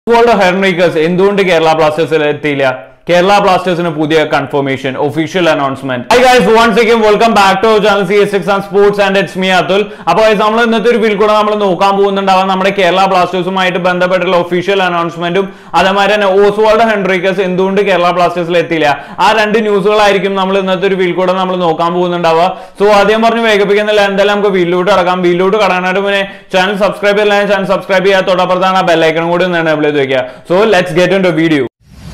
ഓസ്വാൾഡോ Henriques എന്തുകൊണ്ട് കേരള ബ്ലാസ്റ്റേഴ്സിൽ എത്തിയില്ല? Kerala Blasters in a Pudia confirmation, official announcement. Hi guys, once again welcome back to our channel CS6 and Sports and it's me Atul. അപ്പോൾ നമ്മൾ ഇന്നത്തെ ഒരു video കൂടെ നമ്മൾ നോക്കാൻ പോകുന്നുണ്ടാവാം നമ്മുടെ കേരള ബ്ലാസ്റ്റേഴ്സുമായിട്ട് ബന്ധപ്പെട്ടുള്ള ഒഫീഷ്യൽ അനൗൺസ്മെന്റും അതേമാതിരി തന്നെ ഓസ്വാൾഡോ ഹെൻറിക്കസ് എന്തുകൊണ്ട് കേരള ബ്ലാസ്റ്റേഴ്സിൽ എത്തിയില്ല ആ രണ്ട് ന്യൂസുകളായിരിക്കും നമ്മൾ ഇന്നത്തെ ഒരു വീഡിയോ കൂടെ നമ്മൾ നോക്കാൻ പോകുന്നുണ്ടാവുക. സോ ആദ്യം പറഞ്ഞ് വേഗപ്പിക്കുന്നില്ല, എന്തായാലും നമുക്ക് വീഡിയോട്ട് കടക്കാം. വീഡിയോട്ട് കടക്കാനായിട്ട് മുന്നേ ചാനൽ സബ്സ്ക്രൈബ് ചെയ്യില്ല, ചാനൽ സബ്സ്ക്രൈബ് ചെയ്യാൻ തൊട്ടപ്പുറത്താണ് ആ ബെല്ലൈക്കൺ കൂടി ഒന്ന് എനേബിൾ ചെയ്ത് വെക്കുക. So let's get into video.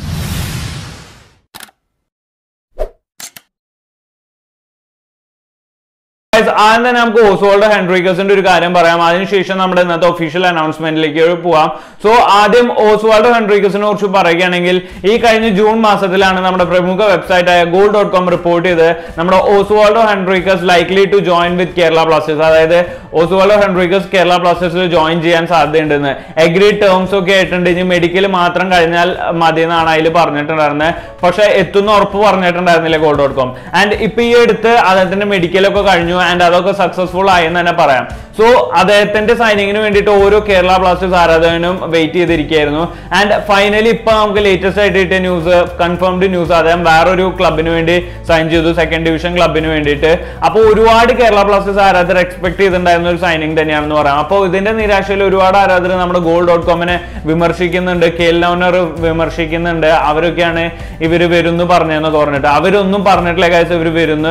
ആദ്യം തന്നെ നമുക്ക് ഓസ്വാൾഡോ ഹെൻറിക്കസിന്റെ ഒരു കാര്യം പറയാം, അതിനുശേഷം നമ്മുടെ ഇന്നത്തെ ഒഫീഷ്യൽ അനൗൺസ്മെന്റിലേക്ക് പോവാം. സോ ആദ്യം ഓസ്വാൾഡോ ഹെൻറിക്കസിനെ കുറിച്ച് പറയുകയാണെങ്കിൽ ഈ കഴിഞ്ഞ ജൂൺ മാസത്തിലാണ് നമ്മുടെ പ്രമുഖ വെബ്സൈറ്റ് ആയ goal.com റിപ്പോർട്ട് ചെയ്ത് നമ്മുടെ Oswaldo Henriques likely to join with Kerala Blasters, അതായത് ഓസ്വാൾഡോ ഹെൻറിക്കസ് കേരള ബ്ലാസ്റ്റേഴ്സിൽ ജോയിൻ ചെയ്യാൻ സാധ്യതയുണ്ടെന്ന്. അഗ്രീഡ് ടേംസ് ഒക്കെ ആയിട്ടുണ്ട്, ഇനി മെഡിക്കൽ മാത്രം കഴിഞ്ഞാൽ മതി എന്നാണ് അതിൽ പറഞ്ഞിട്ടുണ്ടായിരുന്നത്. പക്ഷെ എത്തുന്ന ഉറപ്പ് പറഞ്ഞിട്ടുണ്ടായിരുന്നില്ല goal.com. ആൻഡ് ഇപ്പൊ ഈ അടുത്ത് അദ്ദേഹത്തിന്റെ മെഡിക്കലൊക്കെ കഴിഞ്ഞു ആൻഡ് അതൊക്കെ സക്സസ്ഫുൾ ആയി എന്ന് തന്നെ പറയാം. സോ അദ്ദേഹത്തിന്റെ സൈനിങ്ങിന് വേണ്ടിയിട്ട് ഓരോ കേരള ബ്ലാസ്റ്റേഴ്സ് ആരാധകനും വെയിറ്റ് ചെയ്തിരിക്കുകയായിരുന്നു. ആൻഡ് ഫൈനലി ഇപ്പൊ നമുക്ക് ലേറ്റസ്റ്റ് ആയിട്ട് കിട്ടിയ ന്യൂസ്, കൺഫേംഡ് ന്യൂസ്, അദ്ദേഹം വേറൊരു ക്ലബിന് വേണ്ടി സൈൻ ചെയ്തു, സെക്കൻഡ് ഡിവിഷൻ ക്ലബിന് വേണ്ടിയിട്ട്. അപ്പോൾ ഒരുപാട് കേരള ബ്ലാസ്റ്റേഴ്സ് ആരാധകർ എക്സ്പെക്ട് ചെയ്തിട്ടുണ്ടായിരുന്ന ഒരു സൈനിങ് തന്നെയാണെന്ന് പറയാം. അപ്പോൾ ഇതിന്റെ നിരാശയിൽ ഒരുപാട് ആരാധകർ നമ്മുടെ goal.comനെ വിമർശിക്കുന്നുണ്ട്, കെൽ നൗനർ വിമർശിക്കുന്നുണ്ട്. അവരൊക്കെയാണ് ഇവര് വരുന്നു പറഞ്ഞതെന്നൊക്കെ പറഞ്ഞിട്ട്, അവരൊന്നും പറഞ്ഞിട്ടില്ല കാര്യം ഇവർ വരുന്നു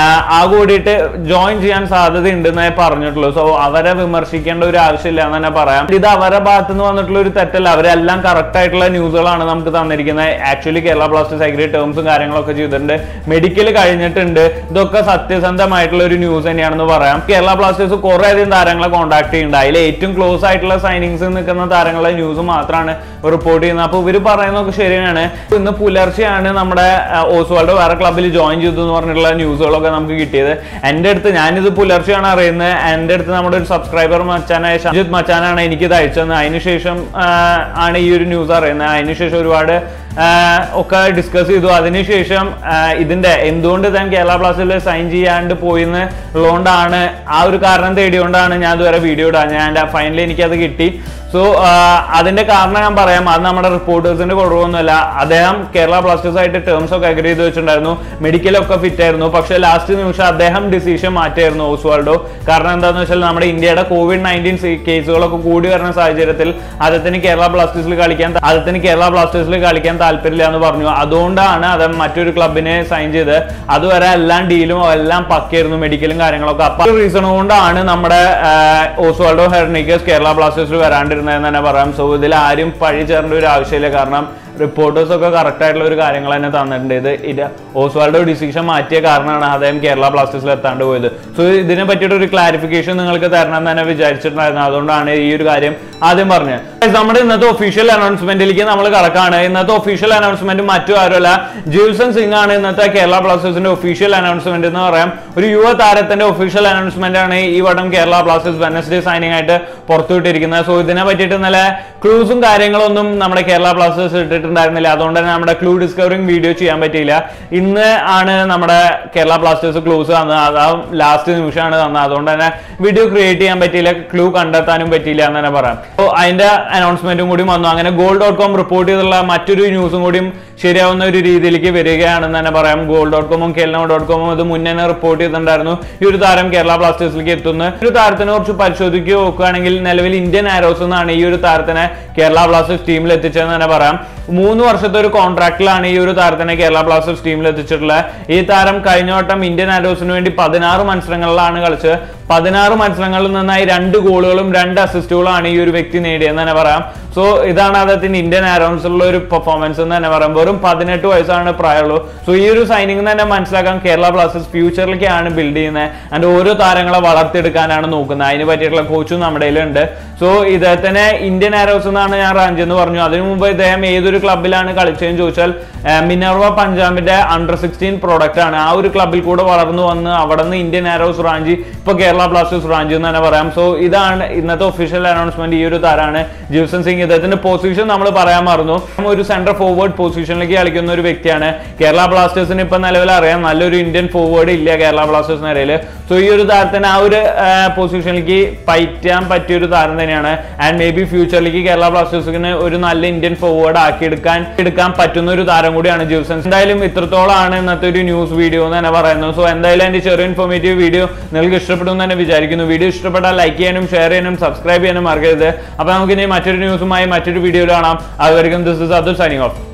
ആ കൂടിയിട്ട് ജോയിൻ ചെയ്യാൻ സാധ്യത ഉണ്ടെന്നേ പറഞ്ഞിട്ടുള്ളൂ. സോ അവരെ വിമർശിക്കേണ്ട ഒരു ആവശ്യമില്ല എന്ന് തന്നെ പറയാം. ഇത് അവരുടെ ഭാഗത്ത് നിന്ന് വന്നിട്ടുള്ള ഒരു തെറ്റല്ല, അവരെല്ലാം കറക്റ്റ് ആയിട്ടുള്ള ന്യൂസുകളാണ് നമുക്ക് തന്നിരിക്കുന്നത്. ആക്ച്വലി കേരള ബ്ലാസ്റ്റേഴ്സ് അഗ്രി ടേംസും കാര്യങ്ങളൊക്കെ ചെയ്തിട്ടുണ്ട്, മെഡിക്കൽ കഴിഞ്ഞിട്ടുണ്ട്. ഇതൊക്കെ സത്യസന്ധമായിട്ടുള്ള ഒരു ന്യൂസ് തന്നെയാണെന്ന് പറയാം. കേരള ബ്ലാസ്റ്റേഴ്സ് കുറെ അധികം താരങ്ങളെ കോൺടാക്ട് ചെയ്യുന്നുണ്ട്, അതിൽ ഏറ്റവും ക്ലോസ് ആയിട്ടുള്ള സൈനിങ്സ് നിൽക്കുന്ന താരങ്ങളുടെ ന്യൂസ് മാത്രമാണ് റിപ്പോർട്ട് ചെയ്യുന്നത്. അപ്പോൾ ഇവർ പറയുന്നതൊക്കെ ശരിയാണ്. ഇന്ന് പുലർച്ചെയാണ് നമ്മുടെ ഓസ്വാൾഡോ വേറെ ക്ലബ്ബിൽ ജോയിൻ ചെയ്തു എന്ന് പറഞ്ഞിട്ടുള്ള ന്യൂസുകളൊക്കെ നമുക്ക് കിട്ടിയത്. എൻ്റെ അടുത്ത്, ഞാനിത് പുലർച്ചെയാണ് അറിയുന്നത്, എൻ്റെ അടുത്ത് നമ്മുടെ ഒരു സബ്സ്ക്രൈബർ മച്ചാനായ ഷജിത് മച്ചാനാണ് എനിക്കിത് അയച്ചത്. അതിനുശേഷം ആണ് ഈ ഒരു ന്യൂസ് അറിയുന്നത്. അതിനുശേഷം ഒരുപാട് ഒക്കെ ഡിസ്കസ് ചെയ്തു. അതിനുശേഷം ഇതിന്റെ എന്തുകൊണ്ട് താൻ കേരള ബ്ലാസ്റ്റേഴ്സിൽ സൈൻ ചെയ്യാണ്ട് പോയിന്ന് ഉള്ളതുകൊണ്ടാണ്, ആ ഒരു കാരണം തേടിയോണ്ടാണ് ഞാൻ ഇതുവരെ വീഡിയോ ഇടാൻ. ഞാൻ ഫൈനലി എനിക്കത് കിട്ടി. സോ അതിന്റെ കാരണം ഞാൻ പറയാം, അത് നമ്മുടെ റിപ്പോർട്ടേഴ്സിന്റെ കുറവൊന്നുമല്ല. അദ്ദേഹം കേരള ബ്ലാസ്റ്റേഴ്സ് ആയിട്ട് ടേംസ് ഒക്കെ അഗ്രി ചെയ്ത് വെച്ചിട്ടുണ്ടായിരുന്നു, മെഡിക്കലൊക്കെ ഫിറ്റ് ആയിരുന്നു. പക്ഷെ ലാസ്റ്റ് നിമിഷം അദ്ദേഹം ഡിസിഷൻ മാറ്റിയായിരുന്നു ഓസ്വാൾഡോ. കാരണം എന്താണെന്ന് വെച്ചാൽ നമ്മുടെ ഇന്ത്യയുടെ COVID-19 കേസുകളൊക്കെ കൂടി വരുന്ന സാഹചര്യത്തിൽ അദ്ദേഹത്തിന് കേരള ബ്ലാസ്റ്റേഴ്സിൽ കളിക്കാൻ താല്പര്യമില്ല എന്ന് പറഞ്ഞു. അതുകൊണ്ടാണ് അദ്ദേഹം മറ്റൊരു ക്ലബിനെ സൈൻ ചെയ്ത്. അതുവരെ എല്ലാം ഡീലും എല്ലാം പക്കയായിരുന്നു, മെഡിക്കലും കാര്യങ്ങളൊക്കെ. അപ്പൊ റീസൺ കൊണ്ടാണ് നമ്മുടെ ഓസ്വാൾഡോ ഹെൻറിക്കസ് കേരള ബ്ലാസ്റ്റേഴ്സിൽ വരാണ്ടിരുന്നത് എന്ന് തന്നെ പറയാം. സോ ഇതിൽ ആരും പഴി ചേരേണ്ട ഒരു ആവശ്യമില്ല, കാരണം റിപ്പോർട്ടേഴ്സ് ഒക്കെ കറക്റ്റ് ആയിട്ടുള്ള ഒരു കാര്യങ്ങൾ തന്നെ തന്നിട്ടുണ്ട്. ഇത് ഓസ്വാൾഡോ ഡിസിഷൻ മാറ്റിയ കാരണമാണ് അദ്ദേഹം കേരള ബ്ലാസ്റ്റേഴ്സിൽ എത്താണ്ട് പോയത്. സോ ഇതിനെ പറ്റിയിട്ട് ഒരു ക്ലാരിഫിക്കേഷൻ നിങ്ങൾക്ക് തരണം എന്ന് തന്നെ വിചാരിച്ചിട്ടുണ്ടായിരുന്നു. അതുകൊണ്ടാണ് ഈ ഒരു കാര്യം ആദ്യം പറഞ്ഞത്. നമ്മുടെ ഇന്നത്തെ ഒഫീഷ്യൽ അനൗൺസ്മെന്റിലേക്ക് നമ്മൾ കടക്കാണ്. ഇന്നത്തെ ഒഫീഷ്യൽ അനൗൺസ്മെന്റ് മറ്റു ആരുമല്ല, ജിൽസൺ സിംഗ് ആണ് ഇന്നത്തെ കേരള ബ്ലാസ്റ്റേഴ്സിന്റെ ഒഫീഷ്യൽ അനൗൺസ്മെന്റ് എന്ന് പറയാം. ഒരു യുവ താരത്തിന്റെ ഒഫീഷ്യൽ അനൗൺസ്മെന്റ് ആണ് ഈ വട്ടം കേരള ബ്ലാസ്റ്റേഴ്സ് വെഡ്നെസ്ഡേ സൈനിങ് ആയിട്ട് പുറത്തുവിട്ടിരിക്കുന്നത്. സോ ഇതിനെ പറ്റിയിട്ട് ഇന്നലെ ക്ലൂസും കാര്യങ്ങളൊന്നും നമ്മുടെ കേരള ബ്ലാസ്റ്റേഴ്സ് ഇട്ടിട്ടുണ്ടായിരുന്നില്ല. അതുകൊണ്ട് തന്നെ നമ്മുടെ ക്ലൂ ഡിസ്കവറിംഗ് വീഡിയോ ചെയ്യാൻ പറ്റിയില്ല. ഇന്ന് ആണ് നമ്മുടെ കേരള ബ്ലാസ്റ്റേഴ്സ് ക്ലൂസ് തന്നത്, അതാ ലാസ്റ്റ് നിമിഷമാണ് തന്നത്. അതുകൊണ്ട് തന്നെ വീഡിയോ ക്രിയേറ്റ് ചെയ്യാൻ പറ്റിയില്ല, ക്ലൂ കണ്ടെത്താനും പറ്റിയില്ല എന്ന് തന്നെ പറയാം. അപ്പോൾ അതിന്റെ അനൗൺസ്മെന്റും കൂടി വന്നു. അങ്ങനെ goal.com റിപ്പോർട്ട് ചെയ്തുള്ള മറ്റൊരു ന്യൂസും കൂടിയും ശരിയാവുന്ന ഒരു രീതിയിലേക്ക് വരികയാണെന്ന് തന്നെ പറയാം. goal.comഉം kelnow.comഉം ഇത് മുന്നേ റിപ്പോർട്ട് ചെയ്തിട്ടുണ്ടായിരുന്നു ഈ ഒരു താരം കേരള ബ്ലാസ്റ്റേഴ്സിലേക്ക് എത്തുന്നു. ഒരു താരത്തിനെ കുറിച്ച് പരിശോധിക്കുക നോക്കുകയാണെങ്കിൽ നിലവിൽ ഇന്ത്യൻ ആരോസ് എന്നാണ് ഈ ഒരു താരത്തിനെ കേരള ബ്ലാസ്റ്റേഴ്സ് ടീമിൽ എത്തിച്ചതെന്ന് തന്നെ പറയാം. 3 വർഷത്തെ ഒരു കോൺട്രാക്റ്റിലാണ് ഈ ഒരു താരത്തിനെ കേരള ബ്ലാസ്റ്റേഴ്സ് ടീമിൽ എത്തിച്ചിട്ടുള്ളത്. ഈ താരം കഴിഞ്ഞ വട്ടം ഇന്ത്യൻ ആരോസിന് വേണ്ടി 16 മത്സരങ്ങളിലാണ് കളിച്ചത്. 16 മത്സരങ്ങളിൽ നിന്നായി 2 ഗോളുകളും 2 അസിസ്റ്റുകളാണ് ഈ ഒരു വ്യക്തി നേടിയെന്ന് തന്നെ പറയാം. സോ ഇതാണ് അദ്ദേഹത്തിന് ഇന്ത്യൻ ആരോസിലുള്ള ഒരു പെർഫോമൻസ് എന്ന് തന്നെ പറയാം. വെറും 18 വയസ്സാണ് പ്രായമുള്ളൂ. സോ ഈ ഒരു സൈനിങ് തന്നെ മനസ്സിലാക്കാൻ കേരള ബ്ലാസ്റ്റേഴ്സ് ഫ്യൂച്ചറിലേക്കാണ് ബിൽഡ് ചെയ്യുന്നത് ആൻഡ് ഓരോ താരങ്ങളെ വളർത്തിയെടുക്കാനാണ് നോക്കുന്നത്. അതിന് പറ്റിയിട്ടുള്ള കോച്ചും നമ്മുടെ കയ്യിലുണ്ട്. സോ ഇദ്ദേഹത്തിനെ ഇന്ത്യൻ ആരോസ് എന്നാണ് ഞാൻ റാഞ്ച് എന്ന് പറഞ്ഞു. അതിനു മുമ്പ് ഇദ്ദേഹം ഏതൊരു ക്ലബിലാണ് കളിച്ചതെന്ന് ചോദിച്ചാൽ മിനർവ പഞ്ചാബിന്റെ അണ്ടർ-16 പ്രോഡക്റ്റ് ആണ്. ആ ഒരു ക്ലബിൽ കൂടെ വളർന്നു വന്ന് അവിടെ നിന്ന് ഇന്ത്യൻ ആരോസ് റാഞ്ചി ഇപ്പൊ കേരള ബ്ലാസ്റ്റേഴ്സ് റാഞ്ചി എന്ന് തന്നെ പറയാം. സോ ഇതാണ് ഇന്നത്തെ ഒഫീഷ്യൽ അനൗൺസ്മെന്റ്. ഈ ഒരു താരമാണ് ജിൽസൺ സിംഗ് ഇദ്ദേഹത്തിന്റെ പൊസിഷൻ നമ്മൾ പറയാൻ മറന്നു. ഒരു സെന്റർ ഫോർവേഡ് പൊസിഷനിലേക്ക് കളിക്കുന്ന ഒരു വ്യക്തിയാണ്. കേരള ബ്ലാസ്റ്റേഴ്സിന് ഇപ്പൊ നിലവിൽ അറിയാം നല്ലൊരു ഇന്ത്യൻ ഫോർവേഡ് ഇല്ല കേരള ബ്ലാസ്റ്റേഴ്സ് നിരയിൽ. സോ ഈ ഒരു താരത്തിന് ആ ഒരു പൊസിഷനിലേക്ക് പറ്റാൻ പറ്റിയ ഒരു താരം തന്നെയാണ്. ആൻഡ് മേ ബി ഫ്യൂച്ചറിലേക്ക് കേരള ബ്ലാസ്റ്റേഴ്സിന് ഒരു നല്ല ഇന്ത്യൻ ഫോർവേഡ് ആക്കി എടുക്കാൻ പറ്റുന്ന ഒരു താരം കൂടിയാണ് ജിവ്സൺ. എന്തായാലും ഇത്രത്തോളമാണ് ഇന്നത്തെ ഒരു ന്യൂസ് വീഡിയോ എന്ന് തന്നെ പറയുന്നത്. സോ എന്തായാലും എന്റെ ചെറിയ ഇൻഫോർമേറ്റീവ് വീഡിയോ നിങ്ങൾക്ക് ഇഷ്ടപ്പെടുമെന്ന് തന്നെ വിചാരിക്കുന്നു. വീഡിയോ ഇഷ്ടപ്പെട്ടാൽ ലൈക്ക് ചെയ്യാനും ഷെയർ ചെയ്യാനും സബ്സ്ക്രൈബ് ചെയ്യാനും മറക്കരുത്. അപ്പൊ നമുക്ക് ഇനി മറ്റൊരു ന്യൂസുമായി മറ്റൊരു വീഡിയോയിൽ കാണാം. അതുവരെയും this is Atul signing of.